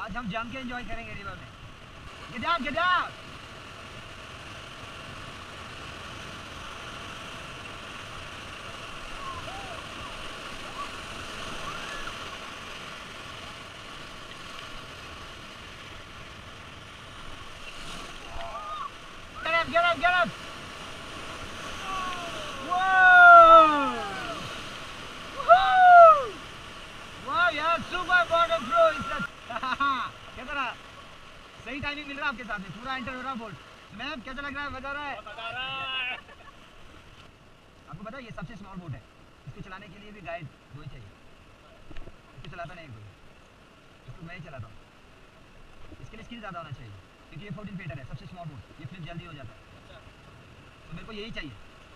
आज हम जम के एंजॉय करेंगे रिवर में। Get out, get out. Get up, get up! Whoa! Woohoo! Wow, यार super water flow इसका। क्या करा? सही टाइमिंग मिल रहा है आपके साथ में, पूरा एंटर हो रहा बोट। मैम कैसा लग रहा है? मजा आ रहा है? आपको पता है ये सबसे स्मॉल बोट है, इसको चलाने के लिए भी गाइड दो ही चाहिए। इसको चलाता नहीं कोई, इसको मैं ही चलाता हूँ। इसके लिए स्किल ज़्यादा होना चाहिए क्योंकि ये 14 फीटर है, सबसे स्मॉल बोट, ये फ्लिप जल्दी हो जाता है। तो मेरे को यही चाहिए।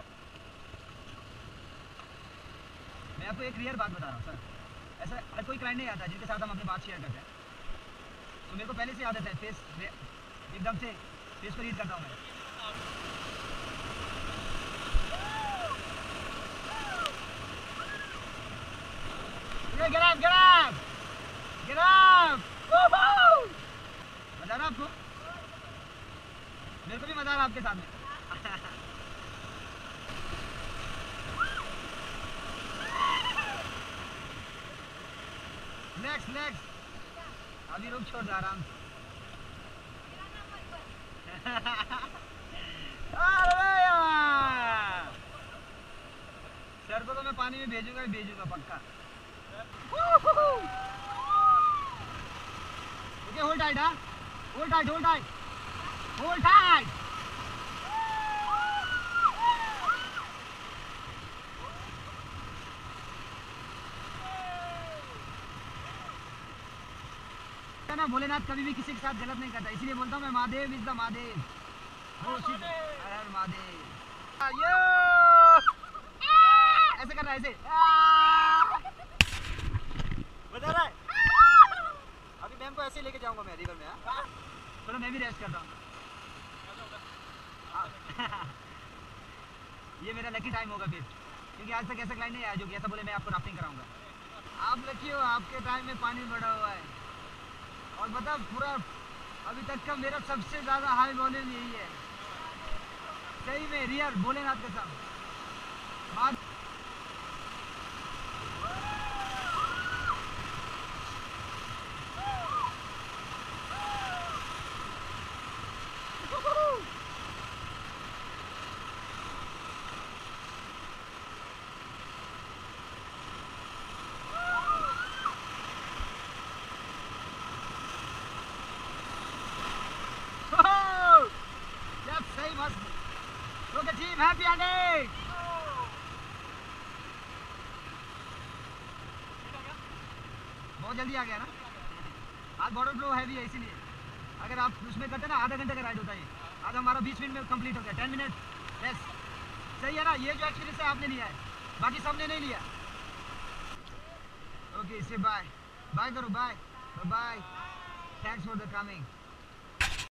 मैं आपको एक रियल बात बता रहा हूँ सर, ऐसा हर कोई क्लाइंट नहीं आता जिनके साथ हम अपनी बात शेयर करते हैं। तो मेरे को पहले से आदत है फेस एकदम से फेस पर रीड करता हूँ मैं। Get up, get up! Get up! Woohoo! मजा आ रहा आपको? मेरे को भी मजा आ रहा आपके साथ में। नेक्स्ट नेक्स्ट, अभी रुक छोड़ आराम से। अरे यार, सर को तो मैं पानी में भेजूंगा ही भेजूंगा पक्का। ओके, होल्ड टाइट, हाँ, hold tight, hold tight, hold tight. ना भोलेनाथ कभी भी किसी के साथ गलत नहीं करता, इसीलिए बोलता हूँ मैं, महादेव इज द महादेव। हो शिव, हर महादेव। ऐसे कर रहा है, ऐसे बजा रहा है। अभी मैम को ऐसे लेके जाऊंगा मैं रिवर में। चलो मैं भी रेस्ट करता हूँ। ये मेरा लकी टाइम होगा फिर, क्योंकि आज तक ऐसा क्लाइंट नहीं आया जो कि ऐसा बोले मैं आपको राफ्टिंग कराऊंगा। आप लकी हो, आपके टाइम में पानी बढ़ा हुआ है। और बता, पूरा अभी तक का मेरा सबसे ज़्यादा हाई वॉल्यूम यही है, सही में रियल भोलेनाथ के साथ। Okay team, happy ending! बहुत जल्दी आ गया ना, आज बॉर्डर फ्लो हैवी है इसीलिए। अगर आप उसमें करते ना आधा घंटे का राइड होता है, आज हमारा 20 मिनट में कंप्लीट हो गया, 10 मिनट बस। सही है ना, ये जो एक्सपीरियंस है आपने लिया है, बाकी सबने नहीं लिया। ओके, से बाय बाय करो, bye bye, thanks for the coming.